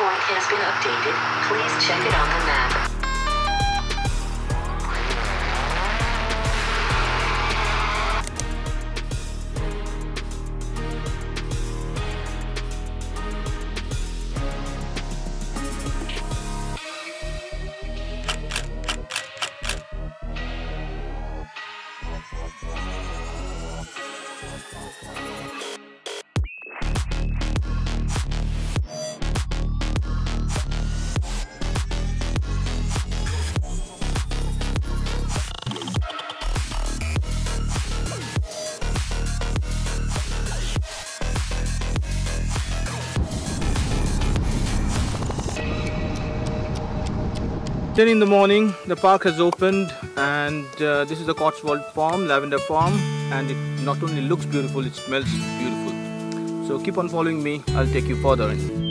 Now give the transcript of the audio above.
point has been updated. Please check it on the map. Then in the morning, the park has opened, and this is the Cotswold Farm, Lavender Farm, and it not only looks beautiful, it smells beautiful. So keep on following me, I'll take you further in.